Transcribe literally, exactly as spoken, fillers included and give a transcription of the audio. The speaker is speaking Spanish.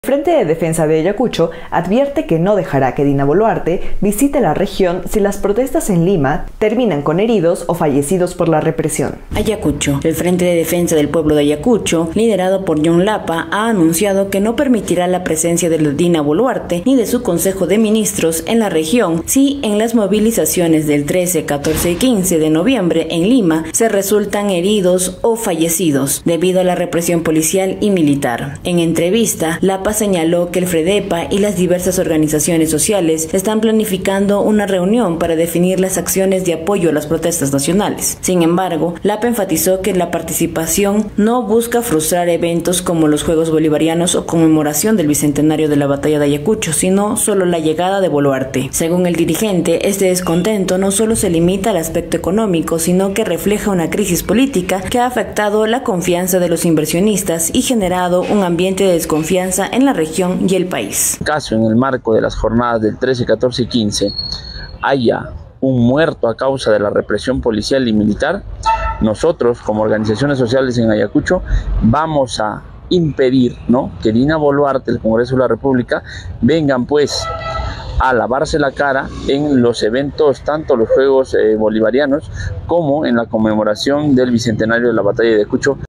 El Frente de Defensa de Ayacucho advierte que no dejará que Dina Boluarte visite la región si las protestas en Lima terminan con heridos o fallecidos por la represión. Ayacucho. El Frente de Defensa del Pueblo de Ayacucho, liderado por John Lapa, ha anunciado que no permitirá la presencia de Dina Boluarte ni de su Consejo de Ministros en la región si en las movilizaciones del trece, catorce y quince de noviembre en Lima se resultan heridos o fallecidos debido a la represión policial y militar. En entrevista, Lapa señaló que el FREDEPA y las diversas organizaciones sociales están planificando una reunión para definir las acciones de apoyo a las protestas nacionales. Sin embargo, Lapa enfatizó que la participación no busca frustrar eventos como los Juegos Bolivarianos o conmemoración del bicentenario de la batalla de Ayacucho, sino solo la llegada de Boluarte. Según el dirigente, este descontento no solo se limita al aspecto económico, sino que refleja una crisis política que ha afectado la confianza de los inversionistas y generado un ambiente de desconfianza en la región y el país. Caso en el marco de las jornadas del trece, catorce y quince haya un muerto a causa de la represión policial y militar, nosotros como organizaciones sociales en Ayacucho vamos a impedir, ¿no?, que Dina Boluarte, el Congreso de la República, vengan pues a lavarse la cara en los eventos, tanto los Juegos eh, Bolivarianos como en la conmemoración del bicentenario de la batalla de Ayacucho.